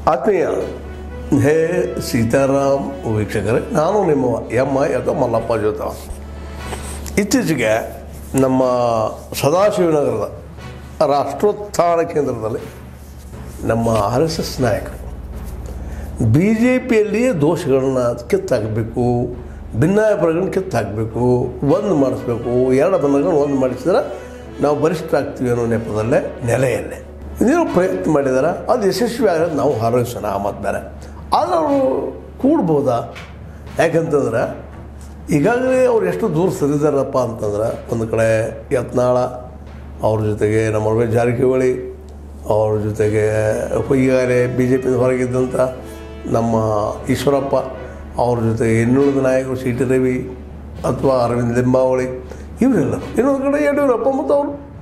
ಆತ್ಮೀಯ ಹೇ ಸೀತಾರಾಮ್ ವೀಕ್ಷಕರೇ, ನಾನು ನಿಮ್ಮ ಅಥವಾ ಮಲ್ಲಪ್ಪ ಜೋತ. ಇತ್ತೀಚೆಗೆ ನಮ್ಮ ಸದಾಶಿವನಗರದ ರಾಷ್ಟ್ರೋತ್ಥಾನ ಕೇಂದ್ರದಲ್ಲಿ ನಮ್ಮ RSS ನಾಯಕರು BJPಯಲ್ಲಿಯೇ ದೋಷಗಳನ್ನ ಕಿತ್ತಾಕಬೇಕು, ಭಿನ್ನಾಭಿಪ್ರಾಯಗಳನ್ನ ಕಿತ್ತಾಕಬೇಕು, ಒಂದು ಮಾಡಿಸ್ಬೇಕು, ಎರಡು ಬಣ್ಣಗಳನ್ನು ಒಂದು ಮಾಡಿಸಿದ್ರೆ ನಾವು ಬಲಿಷ್ಠ ಆಗ್ತೀವಿ ಅನ್ನೋ ನೆಲೆಯಲ್ಲೇ ಇನ್ನೇನು ಪ್ರಯತ್ನ ಮಾಡಿದಾರೆ. ಅದು ಯಶಸ್ವಿ ಆಗೋದು ನಾವು ಹಾರೈಸೋಣ. ಮತ್ತು ಬೇರೆ ಆದರೆ ಅವರು ಕೂಡ್ಬೋದಾ? ಯಾಕಂತಂದ್ರೆ ಈಗಾಗಲೇ ಅವ್ರು ಎಷ್ಟು ದೂರ ಸರಿದಾರಪ್ಪ ಅಂತಂದ್ರೆ, ಒಂದು ಕಡೆ ಯತ್ನಾಳ ಅವ್ರ ಜೊತೆಗೆ ನಮ್ಮ ರಮೇಶ್ ಜಾರಕಿಹೊಳಿ ಅವ್ರ ಜೊತೆಗೆ ಈಗಾಗಲೇ BJP ಹೊರಗಿದ್ದಂಥ ನಮ್ಮ ಈಶ್ವರಪ್ಪ ಅವ್ರ ಜೊತೆಗೆ ಇನ್ನುಳಿದ ನಾಯಕರು CT ರವಿ ಅಥವಾ ಅರವಿಂದ್ ಲಿಂಬಾವಳಿ ಇವರೆಲ್ಲ. ಇನ್ನೊಂದು ಕಡೆ ಯಡಿಯೂರಪ್ಪ ಮತ್ತು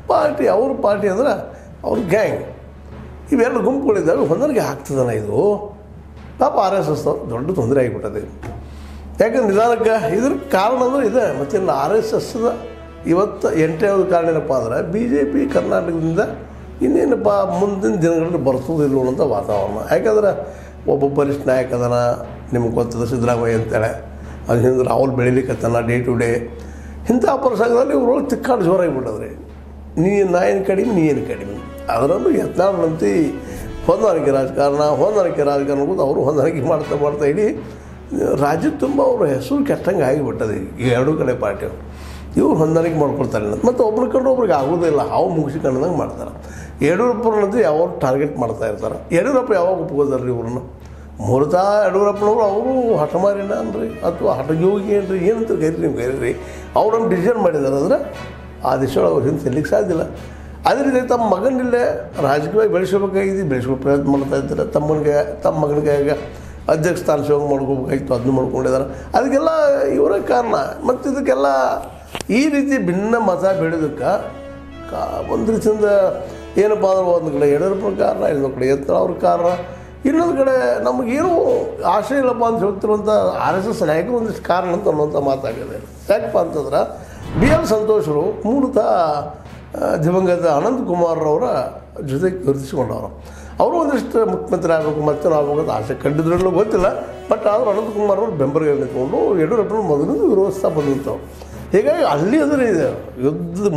ಅವ್ರ ಪಾರ್ಟಿ ಅಂದ್ರೆ ಅವ್ರ ಗ್ಯಾಂಗ್, ಇವೆಲ್ಲ ಗುಂಪುಗಳಿದ್ದಾವೆ. ಹೊಂದಾಣಿಕೆ ಆಗ್ತದನ ಇದು? ಪಾಪ RSS ದೊಡ್ಡ ತೊಂದರೆ ಆಗಿಬಿಟ್ಟದೆ. ಯಾಕಂದ್ರೆ ನಿಧಾನಕ್ಕೆ ಇದ್ರ ಕಾರಣ ಅಂದ್ರೆ ಇದೆ. ಮತ್ತು ಇನ್ನು RSSದ ಇವತ್ತು ಎಂಟನೇದು ಕಾರಣ ಏನಪ್ಪ ಅಂದ್ರೆ BJP ಕರ್ನಾಟಕದಿಂದ ಇನ್ನೇನಪ್ಪ ಮುಂದಿನ ದಿನಗಳಲ್ಲಿ ಬರ್ತದಿಲ್ಲ ಅನ್ನೋಂಥ ವಾತಾವರಣ. ಯಾಕಂದ್ರೆ ಒಬ್ಬ ಬಲಿಷ್ಠ ನಾಯಕ ಅದನ, ನಿಮ್ಗೆ ಗೊತ್ತದ ಸಿದ್ದರಾಮಯ್ಯ ಅಂತೇಳಿ, ಅದು ಹಿಂದೆ ರಾಹುಲ್ ಬೆಳಿಲಿಕ್ಕತ್ತಾನ ಡೇ ಟು ಡೇ. ಇಂಥ ಪ್ರಸಂಗದಲ್ಲಿ ಇವ್ರೊಳಗೆ ತಿಕ್ಕಾಡು ಜೋರಾಗಿಬಿಟ್ಟದ್ರಿ. ನಾ ಏನು ಕಡಿಮೆ, ನೀ ಏನು ಕಡಿಮೆ. ಅದರಲ್ಲೂ ಯತ್ನಾಳಂತೆ ಹೊಂದಾಣಿಕೆ ರಾಜಕಾರಣ ಕೂಡ ಅವರು ಹೊಂದಾಣಿಕೆ ಮಾಡ್ತಾ ಇಡೀ ರಾಜ್ಯದ ತುಂಬ ಅವ್ರ ಹೆಸರು ಕೆಟ್ಟಂಗೆ ಆಗಿಬಿಟ್ಟದೆ ಈ ಎರಡೂ ಕಡೆ ಪಾರ್ಟಿಯವರು. ಇವ್ರು ಹೊಂದಾಣಿಕೆ ಮಾಡ್ಕೊಳ್ತಾರೆ ಮತ್ತು ಒಬ್ರು ಕಂಡು ಒಬ್ರಿಗೆ ಆಗೋದಿಲ್ಲ, ಹಾವು ಮುಗಿಸಿಕೊಂಡಂಗೆ ಮಾಡ್ತಾರೆ. ಯಡಿಯೂರಪ್ಪನಂತೂ ಯಾವಾಗ ಟಾರ್ಗೆಟ್ ಮಾಡ್ತಾ ಇರ್ತಾರೆ. ಯಡಿಯೂರಪ್ಪ ಯಾವಾಗ ಒಪ್ಕೋದಾರ್ರಿ ಇವ್ರನ್ನ? ಮೂಲತಃ ಯಡಿಯೂರಪ್ಪನವರು ಅವರು ಹಠಮಾರಿನ ಅನ್ರಿ ಅಥವಾ ಹಠಯೋಗಿ ಏನ್ರಿ ಏನಂತ ಕರೀರಿ ಅವ್ರನ್ನ ಡಿಸಿಷನ್ ಮಾಡಿದ್ದಾರೆ. ಅಂದರೆ ಆ ದಿಶೆಯೊಳಗೆ ಅವ್ರು ಹಿಂದೆ ತಿನ್ನಲಿಕ್ಕೆ ಸಾಧ್ಯವಿಲ್ಲ. ಅದೇ ರೀತಿ ತಮ್ಮ ಮಗನಿಲ್ಲೇ ರಾಜಕೀಯವಾಗಿ ಬೆಳೆಸ್ಕೋ ಪ್ರಯತ್ನ ಮಾಡ್ತಾ ಇದ್ದಾರೆ. ತಮ್ಮ ಮಗನ ಕೈಯಾಗ ಅಧ್ಯಕ್ಷ ಸ್ಥಾನ ಸೇವೆ ಮಾಡ್ಕೋಬೇಕಾಗಿತ್ತು, ಅದನ್ನು ಮಾಡ್ಕೊಂಡಿದ್ದಾರೆ. ಅದಕ್ಕೆಲ್ಲ ಇವರ ಕಾರಣ. ಮತ್ತು ಇದಕ್ಕೆಲ್ಲ ಈ ರೀತಿ ಭಿನ್ನ ಮತ ಬೆಳೆದಕ್ಕೆ ಒಂದು ರೀತಿಯಿಂದ ಏನಪ್ಪ ಅಂದ್ರೆ ಒಂದು ಕಡೆ ಯಡಿಯೂರಪ್ಪನ ಕಾರಣ, ಇನ್ನೊಂದು ಕಡೆ ಯತ್ನಾಳ ಅವ್ರ ಕಾರಣ, ಇನ್ನೊಂದು ಕಡೆ ನಮಗೇನು ಆಶೆ ಇಲ್ಲಪ್ಪ ಅಂತ ಹೇಳ್ತಿರುವಂಥ RSS ನಾಯಕರು ಒಂದಿಷ್ಟು ಕಾರಣ ಅಂತ ಅನ್ನೋಂಥ ಮಾತಾಗಿದೆ. ಯಾಕಪ್ಪ ಅಂತಂದ್ರೆ BL ಸಂತೋಷರು ಮೂಲತಃ ದಿವಂಗತ ಅನಂತಕುಮಾರ್ರವರ ಜೊತೆಗೆ ಗುರುತಿಸಿಕೊಂಡವರು. ಅವರು ಒಂದಿಷ್ಟು ಮುಖ್ಯಮಂತ್ರಿ ಆಗಬೇಕು, ಮತ್ತೆ ಆಗ್ಬೇಕಂತ ಆಸೆ ಕಂಡಿದ್ರಲ್ಲೂ ಗೊತ್ತಿಲ್ಲ. ಬಟ್ ಆದರೂ ಅನಂತಕುಮಾರ್ ಅವರು ಬೆಂಬಲಿಗೆ ನಿಂತ್ಕೊಂಡು ಯಡಿಯೂರಪ್ಪನ ಮೊದಲಿಂದ ವಿರೋಧಿಸ್ತಾ ಬಂದಂಥವ್ರು. ಹೀಗಾಗಿ ಅಲ್ಲಿ ಅದರ ಇದೆ ಯುದ್ಧದ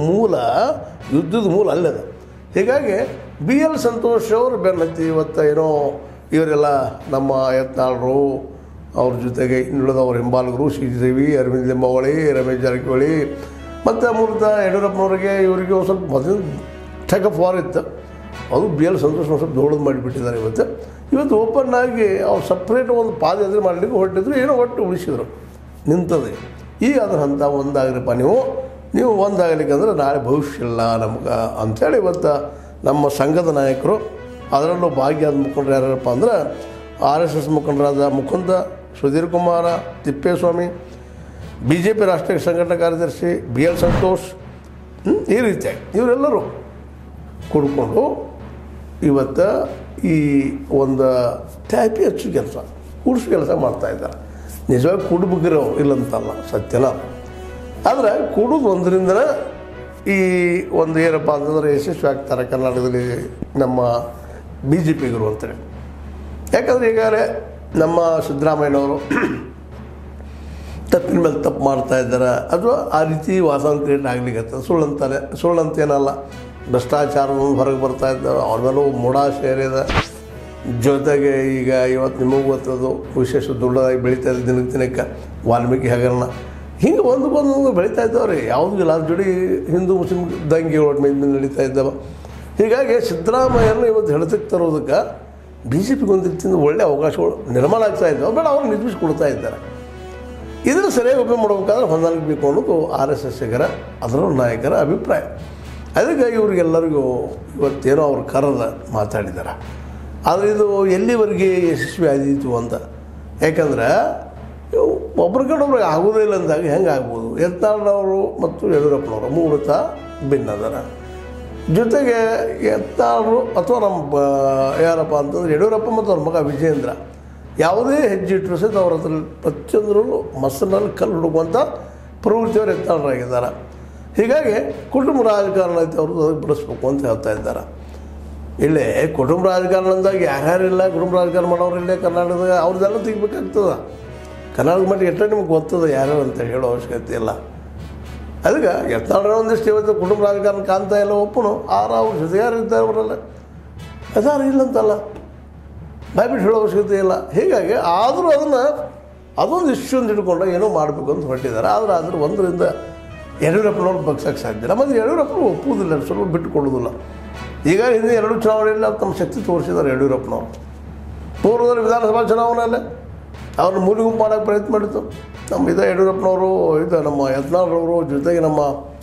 ಮೂಲ ಅಲ್ಲದ. ಹೀಗಾಗಿ BL ಸಂತೋಷ್ ಅವರು ಬೆನ್ನತ್ತಿ ಇವತ್ತು ಏನೋ ಇವರೆಲ್ಲ ನಮ್ಮ ಯತ್ನಾಳರು ಅವ್ರ ಜೊತೆಗೆ ಇನ್ನುಳಿದವ್ರ ಹಿಂಬಾಲಕರು CT ರವಿ, ಅರವಿಂದ್ ಲಿಂಬಾವಳಿ, ರಮೇಶ್ ಜಾರಕಿಹೊಳಿ ಮತ್ತು ಮೂಲತಃ ಯಡಿಯೂರಪ್ಪನವರಿಗೆ ಇವರಿಗೆ ಒಂದು ಸ್ವಲ್ಪ ಮೊದಲು ಟೆಕ್ ಆಫ್ ವಾರ್ ಇತ್ತು. ಅದು BL ಸಂತೋಷ್ ಸ್ವಲ್ಪ ದೊಡ್ಡದು ಮಾಡಿಬಿಟ್ಟಿದ್ದಾರೆ. ಇವತ್ತು ಓಪನ್ ಆಗಿ ಅವ್ರು ಸಪ್ರೇಟ್ ಒಂದು ಪಾದಯಾತ್ರೆ ಮಾಡಲಿಕ್ಕೆ ಹೊರಟಿದ್ರು, ಏನೋ ಒಟ್ಟು ಉಳಿಸಿದ್ರು, ನಿಂತದೆ. ಈಗ ಅದ್ರ ಹಂತ ಒಂದಾಗ್ರಿಪ್ಪ, ನೀವು ಒಂದಾಗಲಿಕ್ಕೆ ಅಂದ್ರೆ ನಾಳೆ ಭವಿಷ್ಯ ಇಲ್ಲ ನಮ್ಗೆ ಅಂಥೇಳಿ ಇವತ್ತು ನಮ್ಮ ಸಂಘದ ನಾಯಕರು, ಅದರಲ್ಲೂ ಭಾಗ್ಯದ ಮುಖಂಡರು ಯಾರಪ್ಪ ಅಂದ್ರೆ RSS ಮುಖಂಡರಾದ ಮುಕುಂದ, ಸುಧೀರ್ ಕುಮಾರ, ತಿಪ್ಪೇಸ್ವಾಮಿ, BJP ರಾಷ್ಟ್ರೀಯ ಸಂಘಟನಾ ಕಾರ್ಯದರ್ಶಿ BL ಸಂತೋಷ್, ಈ ರೀತಿಯಾಗಿ ಇವರೆಲ್ಲರೂ ಕೂಡಿಕೊಂಡು ಇವತ್ತು ಈ ಒಂದು ಟ್ಯಾಪಿ ಹೆಚ್ಚು ಕೂಡಿಸೋ ಕೆಲಸ ಮಾಡ್ತಾಯಿದ್ದಾರೆ. ನಿಜವಾಗಿ ಕೂಡಬೇಕಿರೋ ಇಲ್ಲಂತಲ್ಲ, ಸತ್ಯನ. ಆದರೆ ಕೂಡೋದು ಒಂದರಿಂದನೇ ಈ ಒಂದು ಏನಪ್ಪ ಅಂತಂದರೆ ಯಶಸ್ವಿ ಆಗ್ತಾರೆ ಕರ್ನಾಟಕದಲ್ಲಿ ನಮ್ಮ BJPಗರು ಅಂತೇಳಿ. ಯಾಕಂದರೆ ಈಗಾಗಲೇ ನಮ್ಮ ಸಿದ್ದರಾಮಯ್ಯನವರು ತಪ್ಪಿನ ಮೇಲೆ ತಪ್ಪು ಮಾಡ್ತಾ ಇದ್ದಾರೆ, ಅಥವಾ ಆ ರೀತಿ ವಾತಾವರಣ ಕ್ರಿಯೇಟ್ ಆಗಲಿಕ್ಕೆ ಸುಳ್ಳಂತೇನಲ್ಲ. ಭ್ರಷ್ಟಾಚಾರವನ್ನು ಹೊರಗೆ ಬರ್ತಾ ಇದ್ದಾರೆ, ಅವ್ರ ಮೇಲೂ ಮೂಢ ಸೇರಿದೆ. ಜೊತೆಗೆ ಈಗ ಇವತ್ತು ನಿಮಗೂ ಗೊತ್ತದು ವಿಶೇಷ ದೊಡ್ಡದಾಗಿ ಬೆಳೀತಾ ಇದೆ ದಿನಕ್ಕೆ ವಾಲ್ಮೀಕಿ ಹಗರಣ. ಹಿಂಗೆ ಒಂದಕ್ಕೊಂದು ಬೆಳೀತಾ ಇದ್ದಾವ್ರಿ. ಯಾವುದೂ ಇಲ್ಲ, ಅದ್ರ ಜೋಡಿ ಹಿಂದೂ ಮುಸ್ಲಿಂ ದಂಗೆಗಳು ಮೇಲೆ ನಡೀತಾ ಇದ್ದಾವೆ. ಹೀಗಾಗಿ ಸಿದ್ದರಾಮಯ್ಯರನ್ನ ಇವತ್ತು ಹೆಣತಕ್ಕೆ ತರೋದಕ್ಕೆ BJPಗೆ ಒಂದು ರೀತಿಯಿಂದ ಒಳ್ಳೆಯ ಅವಕಾಶಗಳು ನಿರ್ಮಾಣ ಆಗ್ತಾ ಇದ್ದಾವೆ. ಬೇಡ ಅವ್ರು ನಿರ್ಮಿಸಿಕೊಡ್ತಾ ಇದ್ದಾರೆ. ಇದನ್ನು ಸರಿಯಾಗಿ ಉಪಯೋಗ ಮಾಡಬೇಕಾದ್ರೆ ಹೊಂದಾಣಿಕೆ ಬೇಕು ಅನ್ನೋದು RSSಗರ ಅದರ ನಾಯಕರ ಅಭಿಪ್ರಾಯ. ಅದಕ್ಕೆ ಇವರಿಗೆಲ್ಲರಿಗೂ ಇವತ್ತೇನೋ ಅವ್ರು ಕರೆದ ಮಾತಾಡಿದ್ದಾರೆ. ಆದರೆ ಇದು ಎಲ್ಲಿವರೆಗೆ ಯಶಸ್ವಿ ಆದೀತು ಅಂತ. ಯಾಕಂದ್ರೆ ಒಬ್ರ ಕಡೆಯೊಬ್ರಿಗೆ ಆಗೋದೇ ಇಲ್ಲ ಅಂದಾಗ ಹೆಂಗೆ ಆಗ್ಬೋದು? ಯತ್ನಾಳರವರು ಮತ್ತು ಯಡಿಯೂರಪ್ಪನವರು ಮೂಲತಃ ಭಿನ್ನ ಅದರ ಜೊತೆಗೆ ಯತ್ನಾಳರು ಅಥವಾ ನಮ್ಮ ಯಾರಪ್ಪ ಅಂತಂದ್ರೆ ಯಡಿಯೂರಪ್ಪ ಮತ್ತು ಅವ್ರ ಮಗ ವಿಜಯೇಂದ್ರ ಯಾವುದೇ ಹೆಜ್ಜೆ ಇಟ್ಟರು ಸಹಿತ ಅವ್ರ ಹತ್ರ ಪ್ರತಿಯೊಂದರಲ್ಲೂ ಮಸನಲ್ಲಿ ಕಲ್ಲು ಹುಡುಕುವಂಥ ಪ್ರವೃತ್ತಿಯವರು ಯತ್ನಾಳರಾಗಿದ್ದಾರೆ. ಹೀಗಾಗಿ ಕುಟುಂಬ ರಾಜಕಾರಣ ಐತೆ ಅವ್ರದ್ದು ಅದಕ್ಕೆ ಬಿಡಿಸ್ಬೇಕು ಅಂತ ಹೇಳ್ತಾ ಇದ್ದಾರೆ. ಇಲ್ಲೇ ಕುಟುಂಬ ರಾಜಕಾರಣ ಅಂದಾಗ ಯಾರ್ಯಾರಿಲ್ಲ ಕುಟುಂಬ ರಾಜಕಾರಣ ಮಾಡೋರಿಲ್ಲ ಕರ್ನಾಟಕದಾಗ ಅವ್ರದ್ದೆಲ್ಲ ತೆಗಿಬೇಕಾಗ್ತದೆ. ಕರ್ನಾಟಕ ಮಟ್ಟಿಗೆ ಎಷ್ಟೇ ನಿಮ್ಗೆ ಗೊತ್ತದ ಯಾರು ಅಂತ ಹೇಳೋ ಅವಶ್ಯಕತೆ ಇಲ್ಲ. ಅದಕ್ಕೆ ಯತ್ನಾಳರ ಒಂದಿಷ್ಟು ಇವತ್ತು ಕುಟುಂಬ ರಾಜಕಾರಣ ಕಾಣ್ತಾ ಇಲ್ಲ ಒಪ್ಪನು ಅವ್ರ ಜೊತೆಗಾರ ಇರ್ತಾರೆ ಅವರಲ್ಲ ಅದಾರು ಇಲ್ಲಂತಲ್ಲ ಬಾಯ್ಬಿಟ್ಟು ಹೇಳೋ ಅವಶ್ಯಕತೆ ಇಲ್ಲ. ಹೀಗಾಗಿ ಆದರೂ ಅದೊಂದು ಇಶ್ಯೂ ಅಂತ ಹಿಡ್ಕೊಂಡು ಏನೋ ಮಾಡಬೇಕು ಅಂತ ಹೊರಟಿದ್ದಾರೆ. ಆದರೆ ಒಂದರಿಂದ ಯಡಿಯೂರಪ್ಪನವ್ರು ಬಗ್ಸೋಕ್ಕೆ ಸಾಧ್ಯ ಇಲ್ಲ. ಮತ್ತು ಯಡಿಯೂರಪ್ಪನವ್ರು ಒಪ್ಪುವುದಿಲ್ಲ, ಸ್ವಲ್ಪ ಬಿಟ್ಟುಕೊಡೋದಿಲ್ಲ. ಈಗ ಹಿಂದೆ 2 ಚುನಾವಣೆಯಲ್ಲಿ ತಮ್ಮ ಶಕ್ತಿ ತೋರಿಸಿದ್ದಾರೆ ಯಡಿಯೂರಪ್ಪನವರು. ಪೂರ್ವದಲ್ಲಿ ವಿಧಾನಸಭಾ ಚುನಾವಣೆಯಲ್ಲೇ ಅವ್ರನ್ನ ಮೂಲಿಗುಂಪು ಮಾಡೋಕ್ಕೆ ಪ್ರಯತ್ನ ಮಾಡಿತ್ತು ನಮ್ಮ ಯಡಿಯೂರಪ್ಪನವರು, ನಮ್ಮ ಯತ್ನಾಳರವರು ಜೊತೆಗೆ ನಮ್ಮ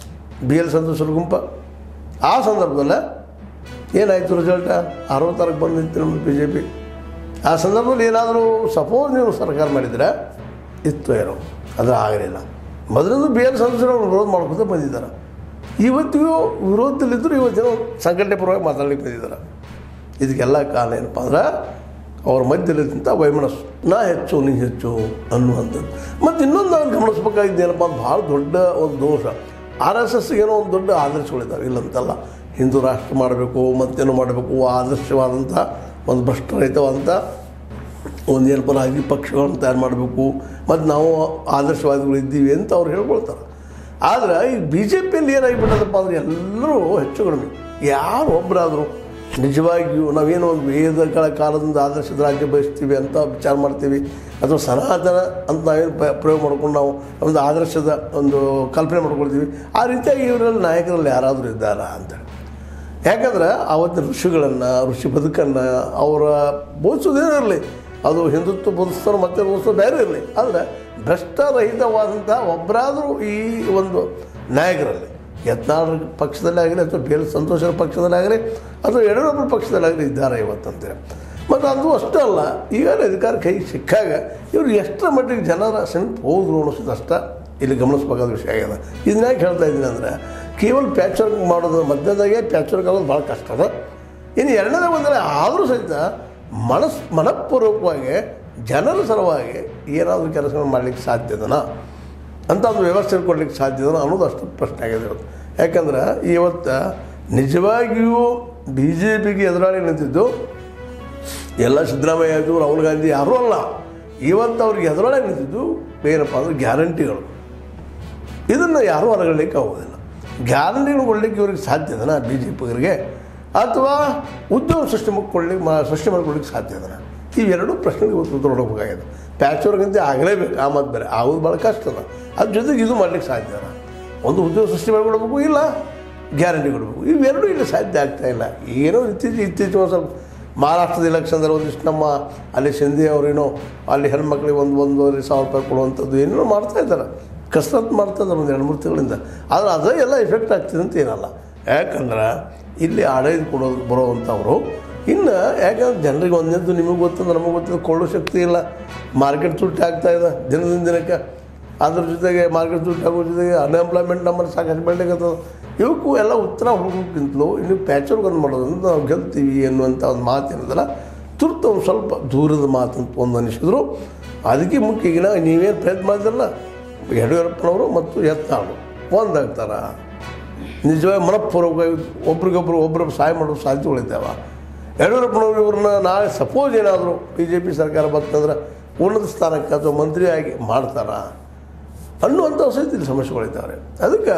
BL ಸಂತೋಷರ ಗುಂಪ. ಆ ಸಂದರ್ಭದಲ್ಲೇ ಏನಾಯಿತು ರಿಸಲ್ಟ 66ಕ್ಕೆ ಬಂದಿತ್ತು ನಮ್ಮ BJP. ಆ ಸಂದರ್ಭದಲ್ಲಿ ಏನಾದರೂ ಸಪೋಸ್ ನೀವು ಸರ್ಕಾರ ಮಾಡಿದರೆ ಇತ್ತು ಏನೋ, ಆದರೆ ಆಗಲಿಲ್ಲ. ಮೊದಲಿಂದ BL ಸಂತೋಷರವ್ರು ವಿರೋಧ ಮಾಡ್ಕೊತ ಬಂದಿದ್ದಾರೆ. ಇವತ್ತಿಗೂ ವಿರೋಧದಲ್ಲಿದ್ದರೂ ಇವತ್ತೇನೋ ಸಂಘಟನೆ ಪರವಾಗಿ ಮಾತಾಡ್ಲಿಕ್ಕೆ ಬಂದಿದ್ದಾರೆ. ಇದಕ್ಕೆಲ್ಲ ಕಾರಣ ಏನಪ್ಪ ಅಂದ್ರೆ ಅವ್ರ ಮಧ್ಯದಲ್ಲಿದ್ದಂಥ ವೈಮನಸ್ಸು, ನಾ ಹೆಚ್ಚು ನೀ ಹೆಚ್ಚು ಅನ್ನುವಂಥದ್ದು. ಮತ್ತು ಇನ್ನೊಂದು ಅವ್ರು ಗಮನಿಸ್ಬೇಕಾಗಿದ್ದೇನಪ್ಪ ಅಂತ ಭಾಳ ದೊಡ್ಡ ಒಂದು ದೋಷ. RSSಗೇನೋ ಒಂದು ದೊಡ್ಡ ಆದರ್ಶಗಳಿದ್ದಾವೆ, ಇಲ್ಲಂತಲ್ಲ. ಹಿಂದೂ ರಾಷ್ಟ್ರ ಮಾಡಬೇಕು, ಮತ್ತೇನೋ ಮಾಡಬೇಕು, ಆದರ್ಶವಾದಂಥ ಒಂದು ಭ್ರಷ್ಟರಹಿತವಾದಂಥ ಒಂದು ಏನಪ್ಪ ರಾಜಕೀಯ ಪಕ್ಷಗಳನ್ನು ತಯಾರು ಮಾಡಬೇಕು, ಮತ್ತು ನಾವು ಆದರ್ಶವಾದಿಗಳು ಇದ್ದೀವಿ ಅಂತ ಅವ್ರು ಹೇಳ್ಕೊಳ್ತಾರೆ. ಆದರೆ ಈ BJPಯಲ್ಲಿ ಏನಾಗಿಬಿಟ್ಟದಪ್ಪ ಅಂದರೆ ಎಲ್ಲರೂ ಹೆಚ್ಚು ಕಡಿಮೆ ಯಾರು ಒಬ್ಬರಾದರೂ ನಿಜವಾಗಿಯೂ ನಾವೇನೋ ಒಂದು ವೇದಗಳ ಕಾಲದಿಂದ ಆದರ್ಶದ ರಾಜ್ಯ ಬಯಸ್ತೀವಿ ಅಂತ ವಿಚಾರ ಮಾಡ್ತೀವಿ, ಅಥವಾ ಸನಾತನ ಅಂತ ನಾವೇನು ಪ್ರಯೋಗ ಮಾಡ್ಕೊಂಡು ನಾವು ಒಂದು ಆದರ್ಶದ ಒಂದು ಕಲ್ಪನೆ ಮಾಡ್ಕೊಳ್ತೀವಿ. ಆ ರೀತಿಯಾಗಿ ಇವರಲ್ಲಿ ನಾಯಕರಲ್ಲಿ ಯಾರಾದರೂ ಇದ್ದಾರಾ ಅಂತೇಳಿ. ಯಾಕಂದ್ರೆ ಆವತ್ತಿನ ಋಷಿ ಬದುಕನ್ನು ಅವರ ಬೋಧಿಸೋದೇನೇ ಇರಲಿ, ಅದು ಹಿಂದುತ್ವ ಬೋಧಿಸ್ತಾರೋ ಮತ್ತೆ ಬೋಧಿಸೋ ಬೇರೆ ಇರಲಿ, ಆದರೆ ಭ್ರಷ್ಟರಹಿತವಾದಂಥ ಒಬ್ಬರಾದರೂ ಈ ಒಂದು ನಾಯಕರಲ್ಲಿ ಯತ್ನಾಳರ ಪಕ್ಷದಲ್ಲೇ ಆಗಲಿ ಅಥವಾ BL ಸಂತೋಷರ ಪಕ್ಷದಲ್ಲೇ ಆಗಲಿ ಅಥವಾ ಯಡಿಯೂರಪ್ಪರ ಪಕ್ಷದಲ್ಲಾಗಲಿ ಇದ್ದಾರೆ ಇವತ್ತಂತೇಳಿ. ಮತ್ತು ಅದು ಅಷ್ಟೇ ಅಲ್ಲ, ಈಗಾಗಲೇ ಅಧಿಕಾರ ಕೈ ಸಿಕ್ಕಾಗ ಇವರು ಎಷ್ಟರ ಮಟ್ಟಿಗೆ ಜನರ ಸಮೀಪ ಹೋದ್ರು ಅನ್ನಿಸೋದು ಅಷ್ಟ ಇಲ್ಲಿ ಗಮನಿಸಬೇಕಾದ ವಿಷಯ ಆಗಿದೆ. ಇದನ್ನಾಗಿ ಹೇಳ್ತಾ ಇದ್ದೀನಿ ಅಂದರೆ ಕೇವಲ ಪ್ಯಾಚ್ ವರ್ಕ್ ಮಾಡೋದು, ಮಧ್ಯದಾಗೆ ಪ್ಯಾಚ್ ವರ್ಕ್ ಆಗೋದು ಭಾಳ ಕಷ್ಟ ಅದ. ಇನ್ನು ಎರಡನೇದಾಗ ಬಂದರೆ ಆದರೂ ಸಹಿತ ಮನಃಪೂರ್ವಕವಾಗಿ ಜನರ ಸಲುವಾಗಿ ಏನಾದರೂ ಕೆಲಸಗಳು ಮಾಡಲಿಕ್ಕೆ ಸಾಧ್ಯದನಾ ಅಂತ ಒಂದು ವ್ಯವಸ್ಥೆ ಕೊಡಲಿಕ್ಕೆ ಸಾಧ್ಯದನೋ ಅನ್ನೋದು ಅಷ್ಟು ಪ್ರಶ್ನೆ ಆಗಿದೆ ಇವತ್ತು. ಯಾಕಂದ್ರೆ ಇವತ್ತು ನಿಜವಾಗಿಯೂ BJPಗೆ ಎದುರಾಳಿ ನಿಂತಿದ್ದು ಎಲ್ಲ ಸಿದ್ದರಾಮಯ್ಯ ಆಯಿತು, ರಾಹುಲ್ ಗಾಂಧಿ ಯಾರೂ ಅಲ್ಲ. ಇವತ್ತು ಅವ್ರಿಗೆ ಎದುರಾಳಿ ನಿಂತಿದ್ದು ಏನಪ್ಪ ಅಂದ್ರೆ ಗ್ಯಾರಂಟಿಗಳು. ಇದನ್ನು ಯಾರೂ ಹೊರಗಡಲಿಕ್ಕೆ ಆಗೋದಿಲ್ಲ. ಗ್ಯಾರಂಟಿಗಳು ಕೊಡಲಿಕ್ಕೆ ಇವ್ರಿಗೆ ಸಾಧ್ಯದನಾ BJPಗರಿಗೆ, ಅಥವಾ ಉದ್ಯೋಗ ಸೃಷ್ಟಿ ಮಾಡಿಕೊಳ್ಳಿಕ್ಕೆ ಸಾಧ್ಯದನಾ? ಇವೆರಡೂ ಪ್ರಶ್ನೆಗೆ ಉತ್ತರ ಕೊಡಬೇಕಾಗಿದೆ. ಪ್ಯಾಚ್ ವರ್ಕ್ ಆಗಲೇಬೇಕು, ಆ ಮತ್ತು ಬೇರೆ ಆಗೋದು ಭಾಳ ಕಷ್ಟ ಅದ. ಅದ್ರ ಜೊತೆಗೆ ಇದು ಮಾಡಲಿಕ್ಕೆ ಸಾಧ್ಯನ, ಒಂದು ಉದ್ಯೋಗ ಸೃಷ್ಟಿ ಮಾಡಿಕೊಡ್ಬೇಕು, ಇಲ್ಲ ಗ್ಯಾರಂಟಿ ಕೊಡಬೇಕು. ಇವೆರಡೂ ಇಲ್ಲಿ ಸಾಧ್ಯ ಆಗ್ತಾಯಿಲ್ಲ. ಏನೋ ಇತ್ತೀಚೆಗೆ ಒಂದು ಸ್ವಲ್ಪ ಮಹಾರಾಷ್ಟ್ರದ ಎಲೆಕ್ಷನ್ದಲ್ಲಿ ಒಂದಿಷ್ಟು ನಮ್ಮ ಅಲ್ಲಿ ಶಿಂದೆ ಅವರೇನೋ ಅಲ್ಲಿ ಹೆಣ್ಮಕ್ಳಿಗೆ 1,500 ರೂಪಾಯಿ ಕೊಡುವಂಥದ್ದು ಏನೇನೋ ಮಾಡ್ತಾಯಿದ್ದಾರೆ, ಕಸರತ್ತು ಮಾಡ್ತಾಯಿದ್ದಾರೆ ಒಂದು 2-3 ತಿಂಗಳಿಂದ. ಆದರೆ ಅದೇ ಎಲ್ಲ ಎಫೆಕ್ಟ್ ಆಗ್ತಿದೆ ಅಂತ ಏನಲ್ಲ. ಯಾಕಂದ್ರೆ ಇಲ್ಲಿ ಆಡಳಿತ ಬರೋವಂಥವ್ರು ಇನ್ನು ಯಾಕಂದ್ರೆ ಜನರಿಗೆ ಒಂದೇದ್ದು ನಿಮಗೆ ಗೊತ್ತಂದ್ರೆ ನಮಗೆ ಗೊತ್ತಿದ್ದು ಕೊಳ್ಳೋ ಶಕ್ತಿ ಇಲ್ಲ. ಮಾರ್ಕೆಟ್ ತುಟ್ಟಿ ಆಗ್ತಾಯಿದೆ ದಿನದಿಂದ ದಿನಕ್ಕೆ. ಅದ್ರ ಜೊತೆಗೆ ಮಾರ್ಕೆಟ್ ತುಟ್ಟಿ ಆಗೋ ಜೊತೆಗೆ ಅನ್ಎಂಪ್ಲಾಯ್ಮೆಂಟ್ ನಂಬರ್ ಸಾಕಷ್ಟು ಬೆಳಲಿಕ್ಕತ್ತದ. ಇವಕ್ಕೂ ಎಲ್ಲ ಉತ್ತರ ಹುಡುಕೋಕ್ಕಿಂತಲೂ ಇನ್ನು ಪ್ಯಾಚ್ ವರ್ಕ್ ಮಾಡೋದ್ರಿಂದ ನಾವು ಗೆಲ್ತೀವಿ ಅನ್ನುವಂಥ ಒಂದು ಮಾತೇನದಲ್ಲ, ತುರ್ತು ಒಂದು ಸ್ವಲ್ಪ ದೂರದ ಮಾತು ಅಂತ ಒಂದು ಅನಿಸಿದ್ರು. ಅದಕ್ಕೆ ಮುಖ್ಯ ಈಗ ನೀವೇನು ಪ್ರಯತ್ನ ಮಾಡಿದ್ರಲ್ಲ, ಯಡಿಯೂರಪ್ಪನವರು ಮತ್ತು ಯತ್ನಾಳರು ಒಂದಾಗ್ತಾರ, ನಿಜವಾಗಿ ಮನಃಪೂರ್ವಕವಾಗಿ ಒಬ್ರಿಗೊಬ್ಬರು ಸಹಾಯ ಮಾಡೋ ಸಾಧ್ಯತೆಗಳಿದ್ದಾವೆ. ಯಡಿಯೂರಪ್ಪನವರು ಇವ್ರನ್ನ ನಾಳೆ ಸಪೋಸ್ ಏನಾದರೂ BJP ಸರ್ಕಾರ ಬಂತಂದ್ರೆ ಉನ್ನತ ಸ್ಥಾನಕ್ಕೆ ಅಥವಾ ಮಂತ್ರಿಯಾಗಿ ಮಾಡ್ತಾರ ಅನ್ನುವಂಥ ಸಹಿತ ಇಲ್ಲಿ ಸಮಸ್ಯೆಗಳಿದ್ದಾರೆ. ಅದಕ್ಕೆ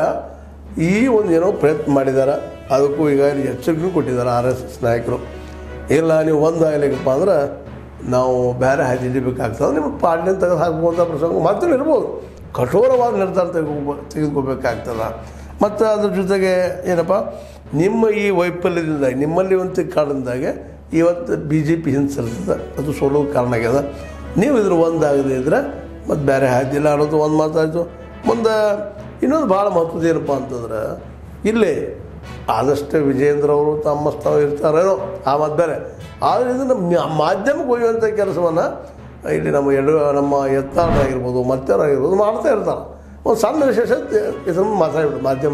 ಈ ಒಂದು ಏನೋ ಪ್ರಯತ್ನ ಮಾಡಿದ್ದಾರೆ. ಅದಕ್ಕೂ ಈಗ ಎಚ್ಚರಿಕೆ ಕೊಟ್ಟಿದ್ದಾರೆ RSS ನಾಯಕರು. ಇಲ್ಲ ನೀವು ಒಂದಾಗಲಿಕ್ಕಪ್ಪ ಅಂದ್ರೆ ನಾವು ಬೇರೆ ಹಾದಿ ಹಿಡಿಬೇಕಾಗ್ತದೆ, ನಿಮ್ಮ ಪಾರ್ಟಿನ ತೆಗೆದು ಹಾಕುವಂಥ ಪ್ರಸಂಗ ಮಾತ್ರ ಇರ್ಬೋದು. ಕಠೋರವಾದ ನಿರ್ಧಾರ ತೆಗೆದುಕೋಬೇಕಾಗ್ತದೆ. ಮತ್ತು ಅದ್ರ ಜೊತೆಗೆ ಏನಪ್ಪ, ನಿಮ್ಮ ಈ ವೈಫಲ್ಯದಿಂದಾಗಿ ನಿಮ್ಮಲ್ಲಿ ಒಂದು ಕಾರಣದಿಂದಾಗೆ ಇವತ್ತು BJP ಹಿಂಸಲ್ತದೆ, ಅದು ಸೋಲೋದು ಕಾರಣ ಆಗ್ಯದ. ನೀವು ಇದ್ರ ಒಂದಾಗದೇ ಇದ್ರೆ ಮತ್ತು ಬೇರೆ ಹಾದಿಲ್ಲ ಅನ್ನೋದು ಒಂದು ಮಾತಾಯಿತು. ಮುಂದೆ ಇನ್ನೊಂದು ಭಾಳ ಮಹತ್ವದ ಏನಪ್ಪ ಅಂತಂದ್ರೆ, ಇಲ್ಲೇ ಆದಷ್ಟು ವಿಜಯೇಂದ್ರ ಅವರು ತಮ್ಮ ಸ್ಥಾನ ಇರ್ತಾರೇನೋ ಆ ಮಾತು ಬೇರೆ, ಆದರೆ ಇದನ್ನು ಮಾಧ್ಯಮಕ್ಕೆ ಒಯ್ಯುವಂಥ ಕೆಲಸವನ್ನು ಇಲ್ಲಿ ನಮ್ಮ ಯತ್ನಾಳರಾಗಿರ್ಬೋದು ಮತ್ತವರಾಗಿರ್ಬೋದು ಮಾಡ್ತಾ ಇರ್ತಾರೆ. ಒಂದು ಸಣ್ಣ ವಿಶೇಷ ಇದನ್ನು ಮಾತಾಡ್ಬಿಟ್ಟು ಮಾಧ್ಯಮ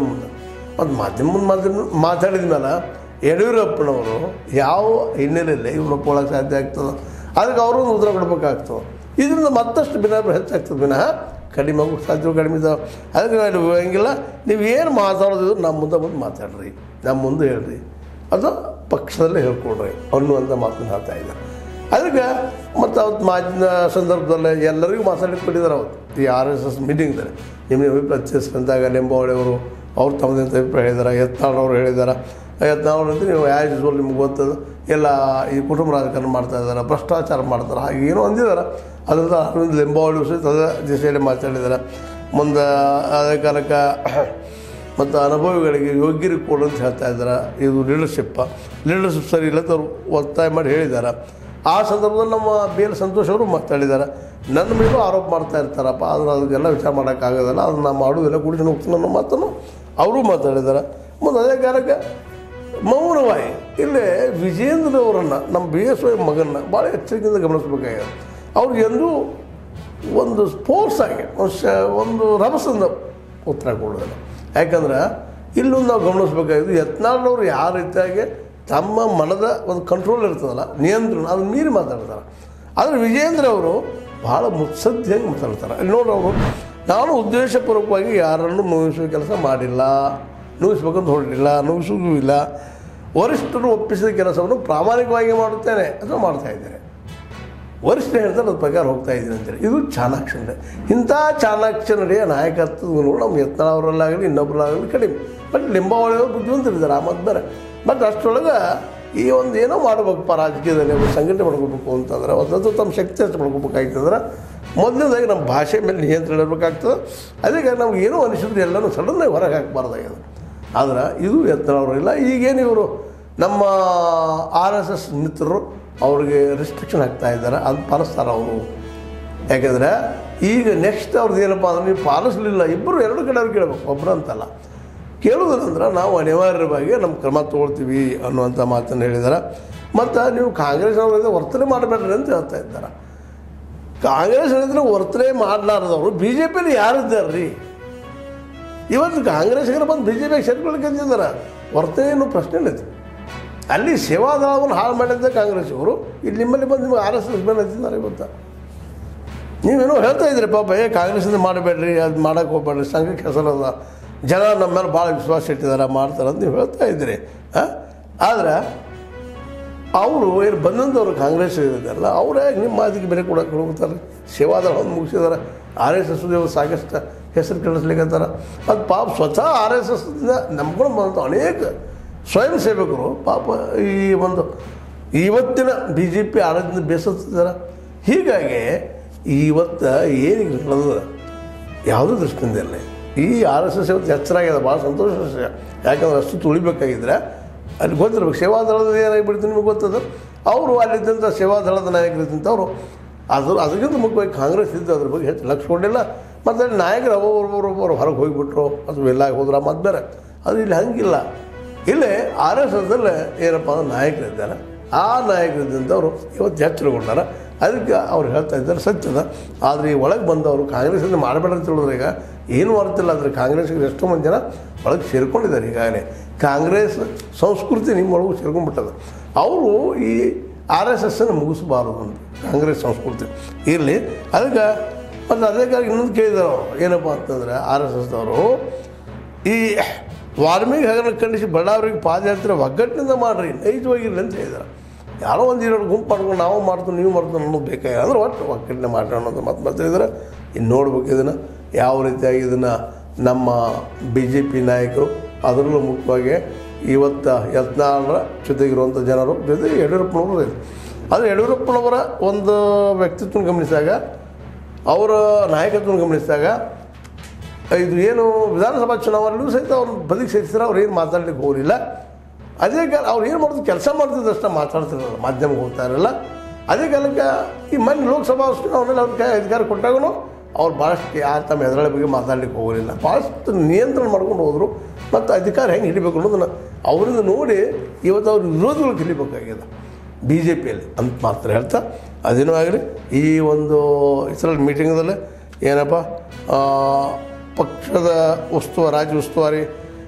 ಮಾತಾಡಿದ ಮೇಲೆ ಯಡಿಯೂರಪ್ಪನವರು ಯಾವ ಹಿನ್ನೆಲೆಯಲ್ಲಿ ಇವ್ರು ಒಪ್ಕೊಳ್ಳೋಕೆ ಸಾಧ್ಯ ಆಗ್ತದೆ, ಅದಕ್ಕೆ ಅವರು ಒಂದು ಉತ್ತರ ಕೊಡಬೇಕಾಗ್ತದೆ. ಇದರಿಂದ ಮತ್ತಷ್ಟು ಭಿನ್ನಾಭಿಪ್ರಾಯ ಹೆಚ್ಚಾಗ್ತದೆ ವಿನಃ ಕಡಿಮೆ ಆಗೋಕ್ಕೆ ಸಾಧ್ಯ ಕಡಿಮೆ ಇದ್ದಾವೆ. ಅದಕ್ಕೆ ನಾವು ಹಂಗಿಲ್ಲ, ನೀವು ಏನು ಮಾತಾಡೋದಿದ್ರು ನಮ್ಮ ಮುಂದೆ ಮಾತಾಡ್ರಿ, ನಮ್ಮ ಮುಂದೆ ಹೇಳ್ರಿ. ಅದು ಪಕ್ಷದಲ್ಲೇ ಹೇಳ್ಕೊಡ್ರಿ ಅನ್ನುವಂಥ ಮಾತನ್ನು ಹೇಳ್ತಾ ಇದ್ದಾರೆ. ಅದಕ್ಕೆ ಮತ್ತು ಅವತ್ತು ಮಾತಿನ ಸಂದರ್ಭದಲ್ಲೇ ಎಲ್ಲರಿಗೂ ಮಾತಾಡಲಿಕ್ಕೆ ಕೊಟ್ಟಿದ್ದಾರೆ ಅವತ್ತು ಈ RSS ಮೀಟಿಂಗ್ದಲ್ಲಿ. ನಿಮ್ಮ ಅಭಿಪ್ರಾಯ ಚರ್ಚಿಸಿದಾಗ ಲಿಂಬಾವಳಿ ಅವರು ಅವ್ರು ತಮ್ಮದಂತ ಅಭಿಪ್ರಾಯ ಹೇಳಿದ್ದಾರೆ. ಯತ್ನಾಳ್ ಹೇಳಿದ್ದಾರೆ. ಯತ್ನಾಳ್ ಅಂತ ನೀವು ಆ್ಯಸ್ ಯೂಸ್ವಲ್ ನಿಮ್ಗೆ ಗೊತ್ತದ ಎಲ್ಲ ಈ ಕುಟುಂಬ ರಾಜಕಾರಣ ಮಾಡ್ತಾಯಿದ್ದಾರೆ, ಭ್ರಷ್ಟಾಚಾರ ಮಾಡ್ತಾರೆ, ಹಾಗೆ ಏನೋ ಅಂದಿದ್ದಾರೆ. ಅದರಿಂದ ಅರವಿಂದ್ ಲಿಂಬಾವಳಿ ಸಹಿತ ಅದೇ ದಿಶೆಯಲ್ಲಿ ಮಾತಾಡಿದ್ದಾರೆ. ಮುಂದೆ ಅದೇ ಕಾಲಕ್ಕೆ ಮತ್ತು ಅನುಭವಿಗಳಿಗೆ ಯೋಗ್ಯರಿಗೆ ಕೊಡು ಅಂತ ಹೇಳ್ತಾ ಇದ್ದಾರೆ. ಇದು ಲೀಡರ್ಶಿಪ್ ಸರಿ ಇಲ್ಲ ಅಂತ ಅವ್ರು ಒತ್ತಾಯ ಮಾಡಿ ಹೇಳಿದ್ದಾರೆ. ಆ ಸಂದರ್ಭದಲ್ಲಿ ನಮ್ಮ BL ಸಂತೋಷ್ ಅವರು ಮಾತಾಡಿದ್ದಾರೆ. ನನ್ನ ಮೇಲೂ ಆರೋಪ ಮಾಡ್ತಾ ಇರ್ತಾರಪ್ಪ, ಆದರೆ ಅದಕ್ಕೆಲ್ಲ ವಿಚಾರ ಮಾಡೋಕ್ಕಾಗೋದಿಲ್ಲ, ಅದನ್ನು ಮಾಡೋದಿಲ್ಲ, ಕುಡಿಸ್ಕೊಂಡು ಹೋಗ್ತೀನಿ ಅನ್ನೋ ಮಾತನ್ನು ಅವರೂ ಮಾತಾಡಿದ್ದಾರೆ. ಮುಂದೆ ಅದೇ ಕಾಲಕ್ಕೆ ಮೌನವಾಗಿ ಇಲ್ಲೇ ವಿಜೇಂದ್ರ ಅವರನ್ನು ನಮ್ಮ BSY ಮಗನ್ನ ಭಾಳ ಎಚ್ಚರಿಕೆಯಿಂದ ಗಮನಿಸಬೇಕಾಗಿದೆ. ಅವ್ರು ಎಂದೂ ಒಂದು ಸ್ಪೋರ್ಟ್ಸ್ ಆಗಿ ಒಂದು ರಭಸದಿಂದ ಉತ್ತರ ಕೊಡೋದಿಲ್ಲ. ಯಾಕಂದ್ರೆ ಇಲ್ಲೊಂದು ನಾವು ಗಮನಿಸ್ಬೇಕಾಗಿದ್ದು ಯತ್ನಾಳ್ ಯಾವ ರೀತಿಯಾಗಿ ತಮ್ಮ ಮನದ ಒಂದು ಕಂಟ್ರೋಲ್ ಇರ್ತದಲ್ಲ, ನಿಯಂತ್ರಣ, ಅದನ್ನ ಮೀರಿ ಮಾತಾಡ್ತಾರೆ. ಆದರೆ ವಿಜೇಂದ್ರ ಅವರು ಭಾಳ ಮುತ್ಸದ್ದಿಯಾಗಿ ಮಾತಾಡ್ತಾರೆ. ಅಲ್ಲಿ ನೋಡ್ರಿ, ಅವರು ನಾನು ಉದ್ದೇಶಪೂರ್ವಕವಾಗಿ ಯಾರನ್ನು ನೋಯಿಸುವ ಕೆಲಸ ಮಾಡಿಲ್ಲ, ನೋಯಿಸ್ಬೇಕಂತ ಹೊರಟಿಲ್ಲ, ನೋಯಿಸೋದು ಇಲ್ಲ. ವರಿಷ್ಠರು ಒಪ್ಪಿಸಿದ ಕೆಲಸವನ್ನು ಪ್ರಾಮಾಣಿಕವಾಗಿ ಮಾಡುತ್ತೇನೆ ಅಥವಾ ಮಾಡ್ತಾ ಇದ್ದೇನೆ. ವರಿಷ್ಠ ಹೇಳ್ತಾರೆ ಅದ್ರ ಪ್ರಕಾರ ಹೋಗ್ತಾ ಇದ್ದೀನಿ ಅಂತೇಳಿ. ಇದು ಚಾಣಾಕ್ಷ ನಡೆ. ಇಂಥ ಚಾಣಾಕ್ಷ ನಡೆಯ ನಾಯಕತ್ವಗಳು ನಮ್ಮ ಯತ್ನಾಳ್ ಅವರಲ್ಲಾಗಲಿ ಇನ್ನೊಬ್ಬರಲ್ಲಾಗಲಿ ಕಡಿಮೆ. ಬಟ್ ಲಿಂಬಾವಳಿಯವರು ಬುದ್ಧಿವಂತರಿದ್ದಾರೆ ಆ ಮದ್ದು ಬೇರೆ. ಬಟ್ ಅಷ್ಟರೊಳಗೆ ಈ ಒಂದು ಏನೋ ಮಾಡ್ಬೇಕಪ್ಪ ರಾಜಕೀಯದಲ್ಲಿ ಒಂದು ಸಂಘಟನೆ ಮಾಡ್ಕೋಬೇಕು ಅಂತಂದ್ರೆ ಒಂದು ತಮ್ಮ ಶಕ್ತಿ ಹೆಚ್ಚು ಮಾಡ್ಕೋಬೇಕಾಗ್ತಂದ್ರೆ ಮೊದಲನೇದಾಗಿ ನಮ್ಮ ಭಾಷೆ ಮೇಲೆ ನಿಯಂತ್ರಣ ಇರಬೇಕಾಗ್ತದೆ. ಅದಕ್ಕೆ ನಮ್ಗೆ ಏನೋ ಅನಿಸಿದ್ರೆ ಎಲ್ಲನೂ ಸಡನ್ನಾಗಿ ಹೊರಗೆ ಹಾಕಬಾರ್ದಾಗ್ಯದ. ಆದ್ರೆ ಇದು ಯತ್ನಾಳ್ ಈಗೇನು ಇವರು ನಮ್ಮ RSS ಮಿತ್ರರು ಅವ್ರಿಗೆ ರಿಸ್ಟ್ರಿಕ್ಷನ್ ಹಾಕ್ತಾ ಇದ್ದಾರೆ. ಅದು ಪಾಲಿಸ್ತಾರೆ ಅವರು. ಯಾಕೆಂದರೆ ಈಗ ನೆಕ್ಸ್ಟ್ ಅವ್ರದ್ದು ಏನಪ್ಪ ಅಂದ್ರೆ ನೀವು ಪಾಲಿಸಲಿಲ್ಲ, ಇಬ್ಬರು ಎರಡು ಕಡೆ ಅವ್ರು ಕೇಳಬೇಕು, ಒಬ್ಬರು ಅಂತಲ್ಲ. ಕೇಳೋದಂದ್ರೆ ನಾವು ಅನಿವಾರ್ಯವಾಗಿ ನಮ್ಮ ಕ್ರಮ ತೊಗೊಳ್ತೀವಿ ಅನ್ನುವಂಥ ಮಾತನ್ನು ಹೇಳಿದ್ದಾರೆ. ಮತ್ತು ನೀವು ಕಾಂಗ್ರೆಸ್ ಅವರಿಂದ ವರ್ತನೆ ಮಾಡಬೇಡ್ರಿ ಅಂತ ಹೇಳ್ತಾ ಇದ್ದಾರೆ. ಕಾಂಗ್ರೆಸ್ ಹೇಳಿದ್ರೆ ವರ್ತನೆ ಮಾಡಲಾರ್ದವರು BJPಯಲ್ಲಿ ಯಾರಿದ್ದಾರೆ ರೀ? ಇವತ್ತು ಕಾಂಗ್ರೆಸ್ಸಿಗರು ಬಂದು BJPಗೆ ಸೇರ್ಕೊಳ್ಳಿಕ್ಕೆ ಅಂತಿದ್ದಾರೆ. ವರ್ತನೆ ಏನೂ ಪ್ರಶ್ನೆ ಐತಿ. ಅಲ್ಲಿ ಸೇವಾದಳವನ್ನು ಹಾಳು ಮಾಡಿದ್ದೆ ಕಾಂಗ್ರೆಸ್ ಇವರು, ಇಲ್ಲಿ ನಿಮ್ಮಲ್ಲಿ ಬಂದು ನಿಮಗೆ RSS ಮೇಲೆ ಅಂತಿದ್ದಾರೆ. ಇವತ್ತು ನೀವೇನೋ ಹೇಳ್ತಾ ಇದ್ದೀರಿ ಪಾಪ, ಕಾಂಗ್ರೆಸ್ಸಿಂದ ಮಾಡಬೇಡ್ರಿ, ಅದು ಮಾಡೋಕ್ಕೆ ಹೋಗ್ಬೇಡ್ರಿ, ಸಂಘಕ್ಕೆ ಹೆಸರದ ಜನ ನಮ್ಮ ಮೇಲೆ ಭಾಳ ವಿಶ್ವಾಸ ಇಟ್ಟಿದ್ದಾರೆ, ಮಾಡ್ತಾರೆ ಅಂತ ನೀವು ಹೇಳ್ತಾ ಇದ್ದೀರಿ. ಆದರೆ ಅವರು ಏನು ಬಂದಂಥವ್ರು ಕಾಂಗ್ರೆಸ್ ಇರೋದಲ್ಲ, ಅವರೇ ನಿಮ್ಮ ಮಾತಿಗೆ ಬೆಲೆ ಕೊಡೋಕೆ ಹೋಗ್ತಾರೆ. ಸೇವಾದಳವನ್ನು ಮುಗಿಸಿದ್ದಾರೆ. RSS ಸಾಕಷ್ಟು ಹೆಸರು ಕೆಡಿಸ್ಲಿಕ್ಕಂತಾರೆ. ಅದು ಪಾಪ ಸ್ವತಃ RSSದಿಂದ ನಂಬ್ಕೊಂಡು ಬಂದಂಥ ಅನೇಕ ಸ್ವಯಂ ಸೇವಕರು ಪಾಪ ಈ ಒಂದು ಇವತ್ತಿನ BJP ಆಡಳಿತದಿಂದ ಬೇಸತ್ತಿದ್ದಾರೆ. ಹೀಗಾಗಿ ಇವತ್ತು ಏನಿಗೆ ನಡೆದ ಯಾವುದೂ ದೃಷ್ಟಿಯಿಂದ ಇಲ್ಲ. ಈ RSS ಇವತ್ತು ಎಚ್ಚರಾಗಿದೆ, ಭಾಳ ಸಂತೋಷ ವಿಷಯ. ಯಾಕಂದ್ರೆ ಅಷ್ಟು ತುಳಿಬೇಕಾಗಿದ್ದರೆ ಅಲ್ಲಿ ಗೊತ್ತಿರ್ಬೇಕು. ಸೇವಾದಳದ ಏನಾಗಿಬಿಡ್ತು ನಿಮಗೆ ಗೊತ್ತದ. ಅವರು ಅಲ್ಲಿದ್ದಂಥ ಸೇವಾದಳದ ನಾಯಕರಿದ್ದಂಥವ್ರು ಅದಕ್ಕಿಂತ ಮುಖ್ಯವಾಗಿ ಕಾಂಗ್ರೆಸ್ ಇದ್ದು ಅದ್ರ ಬಗ್ಗೆ ಹೆಚ್ಚು ಲಕ್ಷ ಕೊಡಲಿಲ್ಲ. ಮತ್ತು ಅಲ್ಲಿ ನಾಯಕರು ಒಬ್ಬೊಬ್ಬರು ಹೊರಗೆ ಹೋಗಿಬಿಟ್ರು, ಅದು ಎಲ್ಲ ಹೋದ್ರೆ ಮತ್ತೆ ಬೇರೆ. ಅದು ಇಲ್ಲಿ ಹಂಗಿಲ್ಲ. ಇಲ್ಲೇ RSSದಲ್ಲೇ ಏನಪ್ಪ ಅಂದ್ರೆ ನಾಯಕರಿದ್ದಾರೆ. ಆ ನಾಯಕರಿದ್ದಂಥವ್ರು ಇವತ್ತು ಎಚ್ಚರಗೊಂಡಾರ. ಅದಕ್ಕೆ ಅವ್ರು ಹೇಳ್ತಾ ಇದ್ದಾರೆ ಸತ್ಯದ. ಆದರೆ ಈ ಒಳಗೆ ಬಂದವರು ಕಾಂಗ್ರೆಸ್ಸಿಂದ ಮಾಡಬೇಡ ಅಂತ ಹೇಳಿದ್ರೆ ಈಗ ಏನು ಮಾಡ್ತಿಲ್ಲ. ಅಂದರೆ ಕಾಂಗ್ರೆಸ್ಸಿಗೆ ಎಷ್ಟೋ ಮಂದಿ ಜನ ಒಳಗೆ ಸೇರ್ಕೊಂಡಿದ್ದಾರೆ. ಈಗಾಗಲೇ ಕಾಂಗ್ರೆಸ್ ಸಂಸ್ಕೃತಿ ನಿಮ್ಮೊಳಗೂ ಸೇರ್ಕೊಂಡ್ಬಿಟ್ಟದ. ಅವರು ಈ RSSನ್ನು ಮುಗಿಸಬಾರದು ಅಂತ ಕಾಂಗ್ರೆಸ್ ಸಂಸ್ಕೃತಿ ಇರಲಿ. ಅದಕ್ಕೆ ಮತ್ತು ಅದೇ ಕಾರಣ ಇನ್ನೊಂದು ಕೇಳಿದ್ದಾರೆ ಅವರು ಏನಪ್ಪ ಅಂತಂದರೆ RSSದವರು ಈ ವಾಲ್ಮೀಕಿ ಹಗರಣ ಖಂಡಿಸಿ ಬಳ್ಳಾರಿಗೆ ಪಾದಯಾತ್ರೆ ಒಗ್ಗಟ್ಟಿನಿಂದ ಮಾಡಿರಿ, ನೈಜವಾಗಿರಲಿ ಅಂತ ಹೇಳಿದ್ದಾರೆ. ಯಾರೋ ಒಂದು ಇರೋರು ಗುಂಪು ಮಾಡ್ಕೊಂಡು ನಾವು ಮಾಡ್ತೀವಿ ನೀವು ಮಾಡ್ತೀವಿ ಅನ್ನೋದು ಬೇಕಾಗಿಲ್ಲ. ಅಂದ್ರೆ ಒಟ್ಟು ಒಗ್ಗಟ್ಟಿನ ಮಾಡ್ರಿ ಅನ್ನೋದು ಮತ್ತೆ ಹೇಳಿದ್ರೆ ಇನ್ನು ನೋಡ್ಬೇಕು ಇದನ್ನು ಯಾವ ರೀತಿಯಾಗಿ ಇದನ್ನು ನಮ್ಮ BJP ನಾಯಕರು, ಅದರಲ್ಲೂ ಮುಖ್ಯವಾಗಿ ಇವತ್ತು ಯತ್ನಾಳರ ಜೊತೆಗಿರುವಂಥ ಜನರು ಜೊತೆಗೆ ಯಡಿಯೂರಪ್ಪನವರು ಇದೆ. ಆದರೆ ಯಡಿಯೂರಪ್ಪನವರ ಒಂದು ವ್ಯಕ್ತಿತ್ವ ಗಮನಿಸಿದಾಗ, ಅವರ ನಾಯಕತ್ವವನ್ನು ಗಮನಿಸಿದಾಗ, ಇದು ಏನು ವಿಧಾನಸಭಾ ಚುನಾವಣೆಯಲ್ಲೂ ಸಹಿತ ಅವ್ರನ್ನ ಬದಿಗೆ ಸೇರಿಸಿದ್ರೆ ಅವ್ರು ಏನು ಮಾತಾಡ್ಲಿಕ್ಕೆ ಹೋಗಲಿಲ್ಲ. ಅದೇ ಕಾಲ ಅವ್ರು ಏನು ಮಾಡೋದು ಕೆಲಸ ಮಾಡ್ತಿದ್ದಷ್ಟು ಮಾತಾಡ್ತಿರಲ್ಲ, ಮಾಧ್ಯಮಕ್ಕೆ ಹೋಗ್ತಾ ಇರಲ್ಲ. ಅದೇ ಕಾಲಕ್ಕೆ ಈ ಮೊನ್ನೆ ಲೋಕಸಭಾ ಚುನಾವಣೆಯಲ್ಲಿ ಅವ್ರಿಗೆ ಅಧಿಕಾರ ಕೊಟ್ಟಾಗೂ ಅವ್ರು ಭಾಳಷ್ಟು ಯಾರು ತಮ್ಮ ಎದುರಾಳಿ ಬಗ್ಗೆ ಮಾತಾಡ್ಲಿಕ್ಕೆ ಹೋಗಲಿಲ್ಲ. ಭಾಳಷ್ಟು ನಿಯಂತ್ರಣ ಮಾಡ್ಕೊಂಡು ಹೋದರು. ಮತ್ತು ಅಧಿಕಾರ ಹೆಂಗೆ ಹಿಡಿಬೇಕು ಅನ್ನೋದನ್ನು ಅವರಿಂದ ನೋಡಿ ಇವತ್ತು ಅವ್ರ ವಿರೋಧಿಗಳು ಹಿಡಿಬೇಕಾಗಿದೆ BJPಯಲ್ಲಿ ಅಂತ ಮಾತ್ರ ಹೇಳ್ತಾ. ಅದೇನೂ ಆಗಲಿ, ಈ ಒಂದು ಇದರಲ್ಲಿ ಮೀಟಿಂಗದಲ್ಲಿ ಏನಪ್ಪ ಪಕ್ಷದ ರಾಜ್ಯ ಉಸ್ತುವಾರಿ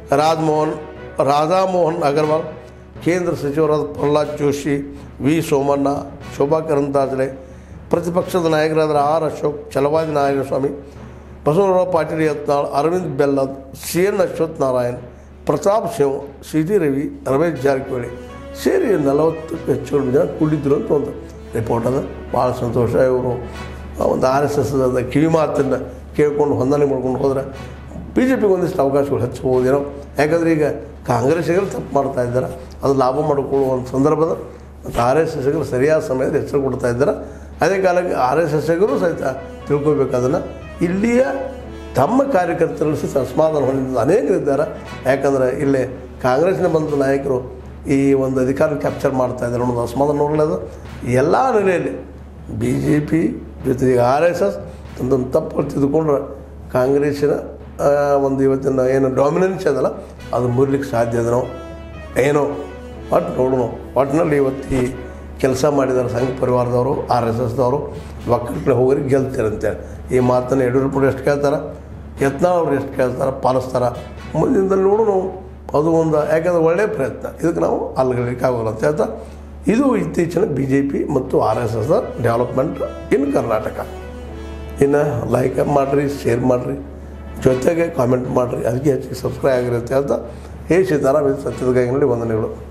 ರಾಧಾಮೋಹನ್ ಅಗರ್ವಾಲ್, ಕೇಂದ್ರ ಸಚಿವರಾದ ಪ್ರಹ್ಲಾದ್ ಜೋಶಿ, ವಿ ಸೋಮಣ್ಣ, ಶೋಭಾ ಕರಂದ್ಲಾಜೆ, ಪ್ರತಿಪಕ್ಷದ ನಾಯಕರಾದ R Ashok, Chalavadi Narayanaswamy, Basavarao Patil Yatnal, Arvind Bellad, CN Ashwath Narayan, Pratap Simha, C T Ravi, Ramesh Jarkiholi ಸೇರಿ 40ಕ್ಕೂ ಹೆಚ್ಚು ಜನ ಕೂಡಿದ್ರು ಅಂತ ಒಂದು ರಿಪೋರ್ಟ್ ಅದ. ಭಾಳ ಸಂತೋಷ. ಇವರು ಒಂದು RSS ಕಿವಿ ಮಾತನ್ನು ಕೇಳ್ಕೊಂಡು ಹೊಂದಾಣಿಕೆ ಮಾಡ್ಕೊಂಡು ಹೋದ್ರೆ ಬಿ ಜೆ ಪಿಗೆ ಒಂದಿಷ್ಟು ಅವಕಾಶಗಳು ಹೆಚ್ಚಬಹುದೇನೋ. ಯಾಕಂದರೆ ಈಗ ಕಾಂಗ್ರೆಸ್ಸಿಗರು ತಪ್ಪು ಮಾಡ್ತಾ ಇದ್ದಾರೆ, ಅದು ಲಾಭ ಮಾಡಿಕೊಳ್ಳುವ ಒಂದು ಸಂದರ್ಭದ ಮತ್ತು RSSಗರು ಸರಿಯಾದ ಸಮಯದ ಎಚ್ಚರ ಕೊಡ್ತಾ ಇದ್ದಾರೆ. ಅದೇ ಕಾಲಕ್ಕೆ RSSಗರು ಸಹಿತ ತಿಳ್ಕೊಬೇಕದನ್ನು. ಇಲ್ಲಿಯ ತಮ್ಮ ಕಾರ್ಯಕರ್ತರು ಸಹಿತ ಅಸಮಾಧಾನ ಹೊಂದಿದ ಅನೇಕರಿದ್ದಾರೆ. ಯಾಕಂದರೆ ಇಲ್ಲೇ ಕಾಂಗ್ರೆಸ್ನ ಬಂದ ನಾಯಕರು ಈ ಒಂದು ಅಧಿಕಾರ ಕ್ಯಾಪ್ಚರ್ ಮಾಡ್ತಾ ಇದ್ದಾರೆ ಅನ್ನೋದು ಅಸಮಾಧಾನ ನೋಡಲದು. ಎಲ್ಲ ನೆಲೆಯಲ್ಲಿ ಬಿ ಜೆ ಪಿ ಜೊತೆಗೆ RSS ತಂದೊಂದು ತಪ್ಪು ತಿದ್ದುಕೊಂಡ್ರೆ ಕಾಂಗ್ರೆಸ್ಸಿನ ಒಂದು ಇವತ್ತಿನ ಏನು ಡಾಮಿನೆನ್ಸ್ ಅದಲ್ಲ ಅದು ಮುರ್ಲಿಕ್ಕೆ ಸಾಧ್ಯ ಅದನೋ ಏನೋ ಒಟ್ಟು ನೋಡೋಣ. ಒಟ್ಟಿನಲ್ಲಿ ಇವತ್ತು ಈ ಕೆಲಸ ಮಾಡಿದ್ದಾರೆ ಸಂಘ ಪರಿವಾರದವರು, RSSದವರು ಒಕ್ಕಲಿಗೆ ಹೋಗೋರಿಗೆ ಗೆಲ್ತಾರೆ ಅಂತೇಳಿ ಈ ಮಾತನ್ನು ಯಡಿಯೂರಪ್ಪರು ಎಷ್ಟು ಕೇಳ್ತಾರೆ, ಯತ್ನಾಳ್ ಅವರು ಎಷ್ಟು ಕೇಳ್ತಾರೆ, ಪಾಲಿಸ್ತಾರೆ. ಮುಂದಿನದಲ್ಲಿ ನೋಡೋಣ. ಅದು ಒಂದು ಯಾಕಂದರೆ ಒಳ್ಳೆಯ ಪ್ರಯತ್ನ, ಇದಕ್ಕೆ ನಾವು ಅಲ್ಲಿಗೆ ಆಗೋಲ್ಲ ಅಂತ ಹೇಳ್ತಾ ಇದು ಇತ್ತೀಚಿನ BJP ಮತ್ತು RSSದ ಡೆವಲಪ್ಮೆಂಟ್ ಇನ್ ಕರ್ನಾಟಕ. ಇನ್ನು ಲೈಕ್ ಮಾಡಿರಿ, ಶೇರ್ ಮಾಡಿರಿ, ಜೊತೆಗೆ ಕಾಮೆಂಟ್ ಮಾಡಿರಿ, ಅದಕ್ಕೆ ಹೆಚ್ಚಿಗೆ ಸಬ್ಸ್ಕ್ರೈಬ್ ಆಗಿರಿ ಅಂತ ಹೇಳ್ತಾ ಸೀತಾರಾಮ್ ಇದು ಸತ್ಯದ ಕೈಗಳಲ್ಲಿ ವಂದನೆಗಳು.